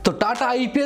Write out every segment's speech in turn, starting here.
तो टाटा आईपीएल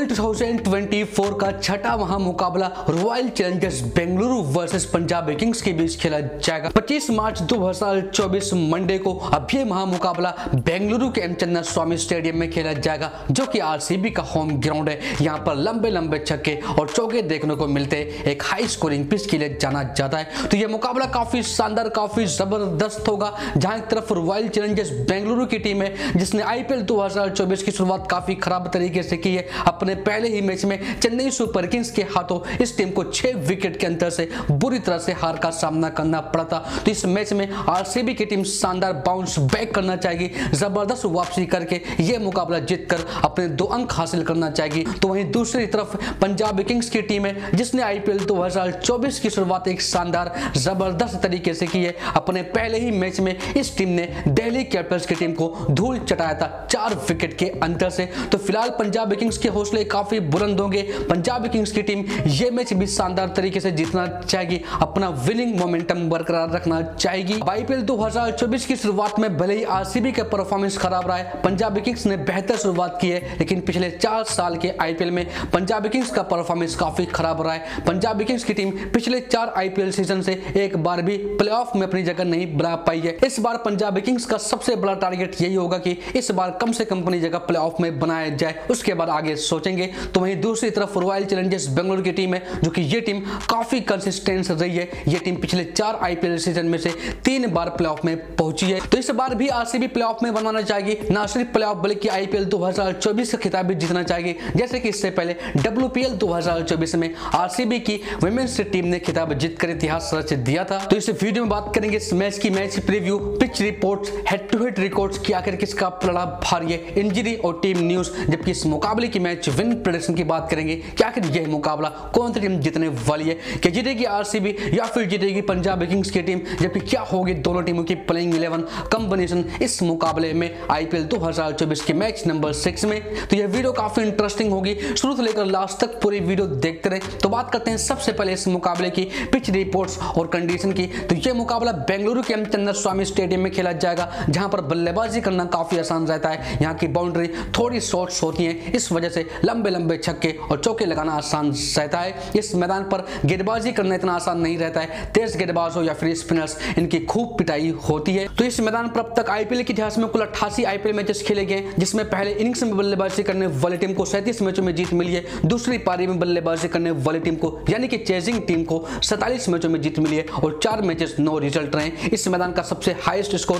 2024 का छठा महामुकाबला Royal Challengers Bengaluru versus Punjab Kings के बीच खेला जाएगा 25 मार्च 2024 मंडे को। अब ये महामुकाबला बेंगलुरु के एम चन्ना स्वामी स्टेडियम में खेला जाएगा, जो कि आरसीबी का होम ग्राउंड है। यहाँ पर लंबे लंबे छक्के और चौके देखने को मिलते हैं। एक हाई स्कोरिंग पिच के लिए जाना जाता है। तो ये मुकाबला काफी शानदार, काफी जबरदस्त होगा। जहां एक तरफ रॉयल चैलेंजर्स बेंगलुरु की टीम है, जिसने आईपीएल 2024 की शुरुआत काफी खराब तरीके से की है। अपने पहले ही मैच में चेन्नई सुपर किंग्स के हाथों इस टीम को 6 विकेट के अंतर से बुरी तरह से हार का सामना करना पड़ा था। तो इस मैच में आरसीबी की टीम शानदार बाउंस बैक करना चाहेगी, जबरदस्त वापसी करके यह मुकाबला जीतकर अपने 2 अंक हासिल करना चाहेगी। तो वहीं दूसरी तरफ पंजाब किंग्स की टीम है, जिसने आईपीएल 2024 की शुरुआत एक शानदार जबरदस्त तरीके से की है। अपने पहले ही मैच में इस टीम ने दिल्ली कैपिटल्स की टीम को धूल चटाया था 4 विकेट के अंतर से। तो फिलहाल पंजाब किंग्स के हौसले काफी बुलंद होंगे। पंजाब किंग्स की टीम ये मैच भी शानदार तरीके से जीतना चाहेगी, अपना विनिंग मोमेंटम बरकरार रखना चाहेगी। आईपीएल 2024 की शुरुआत में भले ही आरसीबी का परफॉर्मेंस खराब रहा है, पंजाब किंग्स ने बेहतर शुरुआत की है, लेकिन पिछले 4 साल के आईपीएल में पंजाब किंग्स का परफॉर्मेंस काफी खराब रहा है। पंजाब किंग्स की टीम पिछले 4 आईपीएल सीजन से एक बार भी प्लेऑफ में अपनी जगह नहीं बना पाई है। इस बार पंजाब किंग्स का सबसे बड़ा टारगेट यही होगा कि इस बार कम से कम अपनी जगह प्लेऑफ में बनाया जाए, उसके बाद आगे सोचेंगे। तो वहीं दूसरी तरफ रॉयल चैलेंजर्स बेंगलुरु की टीम है, जो कि ये टीम काफी कंसिस्टेंट रही है। ये टीम पिछले 4 आईपीएल सीजन में से 3 बार प्लेऑफ में पहुंची है। तो इस बार भी आरसीबी प्लेऑफ में बनवाना चाहेगी, ना सिर्फ प्लेऑफ बल्कि आईपीएल 2024 का खिताब भी जीतना चाहेगी। जैसे कि इससे पहले डब्ल्यूपीएल 2024 में आरसीबी की वुमेन्स टीम ने खिताब जीतकर इतिहास रच दिया था। तो इस वीडियो में बात करेंगे इस मैच की match preview, pitch reports, head to head records की आखिर किसका पलड़ा भारी है, इंजरी और टीम न्यूज। जबकि इस मुकाबले की मैच विन प्रेडिक्शन की बात करेंगे कि आखिर यह मुकाबला कौन सी टीम जीतने वाली है, कि जीतेगी आरसीबी या फिर जीतेगी पंजाब किंग्स की टीम। जबकि क्या होगी दोनों टीमों की प्लेइंग 11 कॉम्बिनेशन इस मुकाबले में आईपीएल 2024 के मैच नंबर 6 में। तो यह वीडियो काफी इंटरेस्टिंग होगी, शुरू से लेकर लास्ट तक पूरी वीडियो देखते रहे। तो बात करते हैं सबसे पहले इस मुकाबले की पिच रिपोर्ट्स और कंडीशन की। तो यह मुकाबला बेंगलुरु के एम चन्ना स्वामी स्टेडियम में खेला जाएगा, जहां पर बल्लेबाजी करना काफी आसान रहता है। यहाँ की बाउंड्री थोड़ी शॉर्ट्स होती है, इस वजह से लंबे लंबे छक्के और चौके लगाना आसान रहता है। इस मैदान पर गेंदबाजी करना इतना आसान नहीं रहता है। तेज गेंदबाज हो या फिर स्पिनर्स, इनकी खूब पिटाई होती है। तो इस मैदान पर अब तक आईपीएल के इतिहास में कुल 88 आईपीएल मैचेस खेले गए, जिसमें पहले इनिंग्स में बल्लेबाजी करने वाली टीम को 37 मैचों में जीत मिली है। दूसरी पारी में बल्लेबाजी करने वाली टीम को, यानी कि चेजिंग टीम को 47 मैचों में जीत मिली है और 4 मैचेस नो रिजल्ट रहे। इस मैदान का सबसे हाईएस्ट स्कोर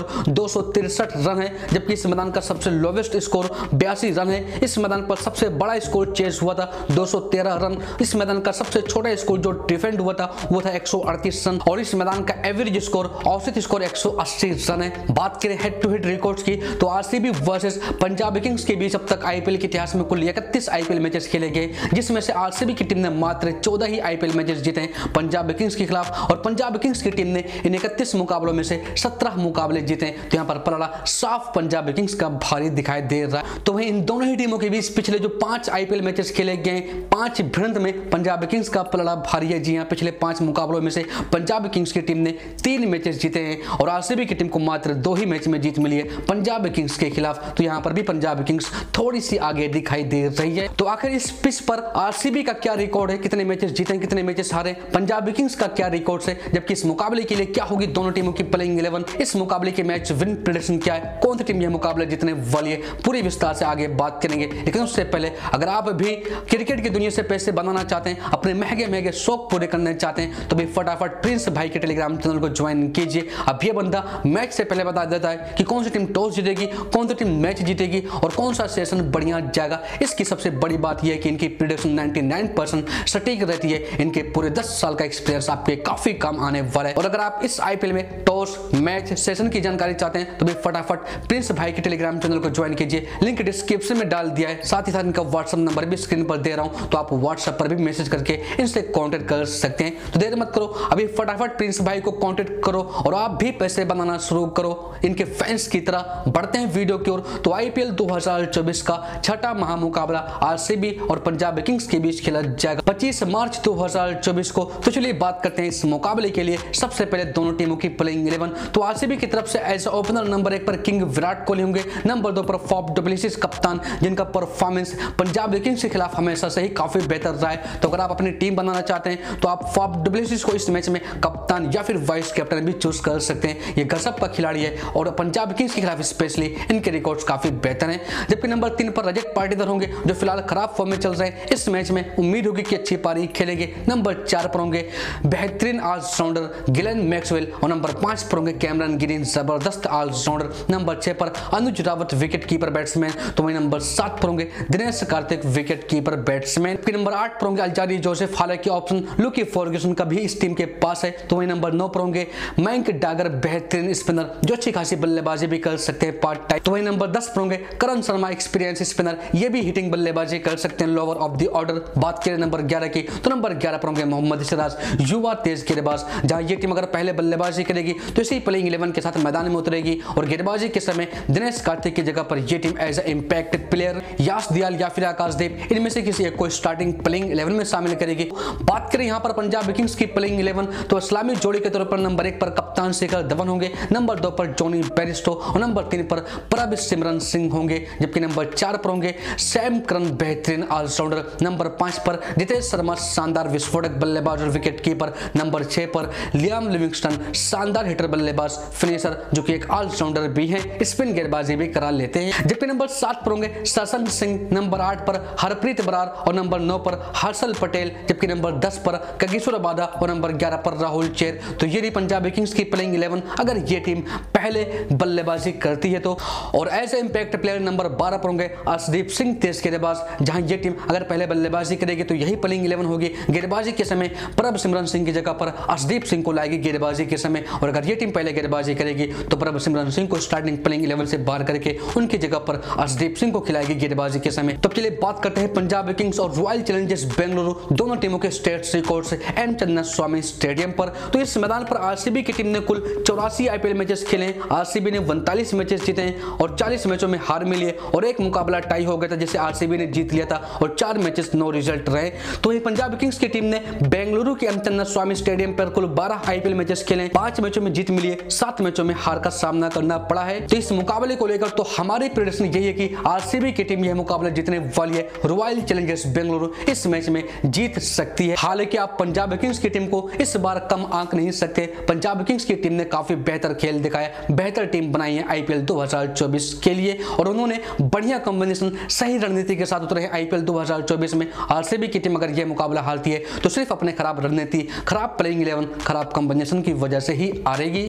263 रन है, जबकि इस मैदान का सबसे लोवेस्ट स्कोर 82 रन है। इस मैदान पर सबसे बड़ा स्कोर चेज हुआ था 213 रन। इस मैदान का सबसे छोटा स्कोर जो डिफेंड हुआ था वो था 138 रन, और इस मैदान का एवरेज स्कोर, औसत स्कोर 180 रन है। बात करें हेड टू हेड रिकॉर्ड्स की, तो आरसीबी वर्सेस पंजाब किंग्स के बीच अब तक आईपीएल के इतिहास में कुल 31 आईपीएल मैचेस खेले गए, जिसमें से आरसीबी की टीम ने मात्र 14 ही आईपीएल मैचेस जीते हैं पंजाब किंग्स के खिलाफ, और पंजाब किंग्स की टीम ने इन 31 मुकाबलों में से 17 मुकाबले जीते। तो यहाँ पर पलड़ा साफ पंजाब किंग्स का भारी दिखाई दे रहा है। तो वहीं इन दोनों ही टीमों के बीच पिछले जो 5 आईपीएल मैचेस खेले गए, 5 भिड़ंत में पंजाब किंग्स का पलड़ा भारी है। जी हां, पिछले 5 मुकाबलों में से पंजाब किंग्स की टीम ने 3 मैचेस जीते हैं और आरसीबी की टीम को मात्र 2 ही मैच में जीत मिली है पंजाब किंग्स के खिलाफ। तो यहाँ पर भी पंजाब किंग्स थोड़ी सी आगे दिखाई दे रही है। तो आखिर इस पिच पर आरसीबी का क्या रिकॉर्ड है, कितने मैचेस जीते, कितने मैचेस हारे, पंजाब किंग्स का क्या रिकॉर्ड है, जबकि इस मुकाबले के लिए क्या होगी दोनों टीमों की प्लेइंग 11, इस मुकाबले के मैच विन प्रेडिक्शन क्या है, कौन सी टीम यह मुकाबला जीतने वाली है, पूरी विस्तार से आगे बात करेंगे। लेकिन उससे पहले अगर आप भी क्रिकेट की दुनिया से पैसे बनाना चाहते हैं, अपने महंगे महंगे शौक पूरे करने चाहते हैं, तो भी फटाफट प्रिंस भाई के टेलीग्राम चैनल को ज्वाइन कीजिए। अब ये बंदा मैच से पहले बता देता है कि कौन सी टीम टॉस जीतेगी, कौन सी टीम मैच जीतेगी और कौन सा सेशन बढ़िया जाएगा। इसकी सबसे बड़ी बात यह है कि इनकी प्रेडिक्शन 99% सटीक रहती है। इनके पूरे 10 साल का एक्सपीरियंस आपके काफी काम आने वाला है। और अगर आप इस आईपीएल में टॉस, मैच, सेशन की जानकारी चाहते हैं, तो भी फटाफट प्रिंस भाई के टेलीग्राम चैनल को ज्वाइन कीजिए। लिंक डिस्क्रिप्शन में डाल दिया है, साथ ही साथ इनका व्हाट्सएप नंबर भी स्क्रीन पर दे रहा हूं, तो आप व्हाट्सएप पर भी मैसेज करके इनसे कांटेक्ट कर सकते हैं। तो देर मत करो, अभी फटाफट प्रिंस भाई को कांटेक्ट करो और आप भी पैसे बनाना शुरू करो इनके फैंस की तरह। बढ़ते हैं वीडियो की ओर। तो आईपीएल 2024 का छठा महामुकाबला आरसीबी और पंजाब किंग्स के बीच खेला जाएगा 25 मार्च 2024 को। तो चलिए बात करते हैं इस मुकाबले के लिए सबसे पहले दोनों टीमों की प्लेइंग 11। तो आरसीबी की तरफ से एज ओपनर नंबर 1 पर किंग विराट कोहली होंगे, नंबर 2 पर फॉफ डुप्लेसिस कप्तान, जिनका परफॉर्मेंस पंजाब किंग्स के खिलाफ हमेशा से ही काफी बेहतर रहा है। तो अगर आप अपनी टीम बनाना चाहते हैं तो आप फाफ डु प्लेसिस को इस मैच में कप्तान या फिर वाइस कैप्टन भी चूज कर सकते हैं। ये गजब का खिलाड़ी है और पंजाब किंग्स के खिलाफ स्पेशली इनके रिकॉर्ड्स काफी बेहतर हैं। जबकि नंबर 3 पर रजत पाटीदार होंगे जो फिलहाल खराब फॉर्म में चल रहे हैं। इस मैच में उम्मीद होगी कि अच्छी पारी खेलेंगे। नंबर 4 पर होंगे बेहतरीन ऑलराउंडर गिलेन मैक्सवेल और नंबर 5 पर होंगे कैमरन ग्रीन, जबरदस्त ऑलराउंडर। नंबर 6 पर Anuj Rawat wicket keeper batsman, तो वही नंबर 7 पर होंगे Dinesh Karthik wicket keeper batsman. फिर नंबर 8 पर होंगे अल्जारी जोसेफ, हालांकि ऑप्शन लुकी फर्ग्यूसन का भी इस टीम के पास है। तो वही नंबर 9 पर होंगे मैंक डागर, बेहतरीन स्पिनर जो अच्छी खासी बल्लेबाजी भी कर सकते हैं पार्ट टाइम। तो वही नंबर 10 पर होंगे करण शर्मा, एक्सपीरियंस स्पिनर, ये भी हिटिंग बल्लेबाजी कर सकते हैं लोअर ऑफ द ऑर्डर। बात करें नंबर 11 की तो नंबर 11 पर होंगे मोहम्मद सिराज, युवा तेज गेंदबाज। जहां ये टीम अगर पहले बल्लेबाजी करेगी तो इसी प्लेइंग 11 के साथ मैदान में उतरेगी और गेंदबाजी के समय दिनेश कार्तिक की जगह पर ये team as a impact player Yash Dayal या फिर आकाशदीप इनमें से किसी एक को स्टार्टिंग प्लेइंग 11 में शामिल करेगी। बात करें यहां पर पंजाब किंग्स की प्लेइंग 11 तो इस्लामी जोड़ी के तौर पर नंबर 1 पर कप्तान शिखर धवन होंगे, नंबर 2 पर जॉनी बेरिस्टो और नंबर 3 पर प्रभसिमरन सिंह होंगे। जबकि नंबर 4 पर होंगे सैम करन, बेहतरीन ऑलराउंडर। नंबर 5 पर जितेश शर्मा, शानदार विस्फोटक बल्लेबाज और विकेट कीपर। नंबर 6 पर लियाम लिविंगस्टन, शानदार हिटर बल्लेबाज फिनिशर जो कि एक ऑलराउंडर भी है, स्पिन गेंदबाजी भी करा लेते हैं। जबकि नंबर 7 पर होंगे शशांक सिंह, नंबर 8 पर हरप्रीत बरार और नंबर 9 पर हर्षल पटेल। जबकि नंबर 10 पर कगिसो रबादा और नंबर 11 पर राहुल चेर। तो ये रही पंजाब किंग्स की प्लेइंग 11 अगर ये टीम पहले बल्लेबाजी करती है तो। और as a impact player number 12 पर होंगे अर्शदीप सिंह, तेज गेंदबाज। जहां ये टीम अगर पहले बल्लेबाजी करेगी तो यही प्लेइंग 11 होगी। गेंदबाजी के समय प्रभसिमरन सिंह की जगह पर अर्शदीप सिंह को लाएगी गेंदबाजी के समय, और अगर ये टीम पहले गेंदबाजी करेगी तो प्रभसिमरन सिंह को स्टार्टिंग प्लेइंग 11 से बाहर करके उनकी जगह पर अर्शदीप सिंह को खिलाएगी गेंदबाजी के समय। तो चलिए बात करते हैं पंजाब किंग्स और रॉयल चैलेंजर्स बेंगलुरु दोनों टीमों के state records M Chinnaswamy stadium पर। तो इस मैदान पर आरसीबी की टीम ने कुल 84 आईपीएल मैचेस खेले। आरसीबी ने 39 मैचेस जीते और 40 मैचों में हार मिली और एक मुकाबला टाई हो गया था जिसे आरसीबी ने जीत लिया था और 4 मैचेस नो रिजल्ट रहे। तो ये पंजाब किंग्स की टीम ने बेंगलुरु के एम चन्नास्वामी स्टेडियम पर कुल 12 आईपीएल मैचेस खेले, 5 मैचों में जीत मिली है, 7 मैचों में हार का सामना करना पड़ा है। तो इस मुकाबले को लेकर तो हमारी प्रेडिक्शन यही है कि आरसीबी की टीम यह मुकाबला जीतने वाली है। रॉयल चैलेंजर्स बेंगलुरु इस मैच में जीत सकती है। हालांकि आप पंजाब किंग्स की टीम को इस बार कम आंक नहीं सकते। पंजाब किंग्स की टीम ने काफी बेहतर खेल दिखाया, बेहतर टीम बनाई है आईपीएल 2024 के लिए और उन्होंने बढ़िया कॉम्बिनेशन, सही रणनीति के साथ उतरे हैं आईपीएल 2024 में। आरसीबी की टीम अगर यह मुकाबला हारती है तो सिर्फ अपने खराब रणनीति, खराब प्लेइंग 11, खराब कॉम्बिनेशन की वजह से ही हारेगी।